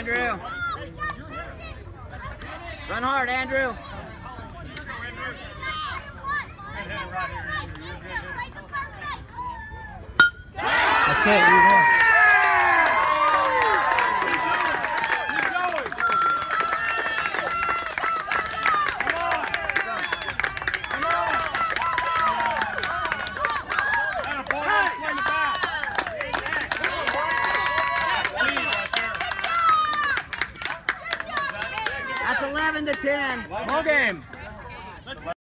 Andrew. Run hard, Andrew. That's it, you go. That's 11 to 10. Ball game.